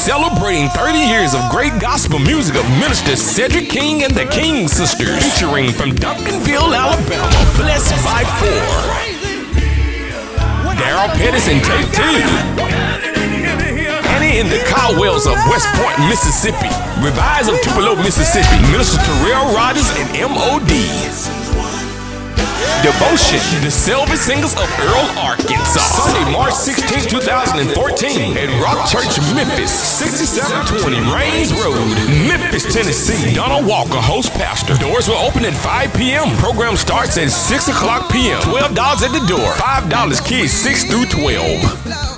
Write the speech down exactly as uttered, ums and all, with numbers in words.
celebrating thirty years of great gospel music of Minister Cedric King and the King Sisters, featuring from Duncanville, Alabama, blessed by four. Daryl Pettis and K two. Annie in the Caldwells of West Point, Mississippi. Revise of Tupelo, Mississippi. Minister Terrell Rogers and M O D. Devotion, the Selby Singers of Earl, Arkansas. Sunday, March sixteenth, two thousand fourteen at Rock Church, Memphis, sixty-seven twenty Rains Road, Memphis, Tennessee. Donald Walker, host pastor. Doors will open at five p m Program starts at six o'clock p m twelve dollars at the door. five dollars kids six through twelve.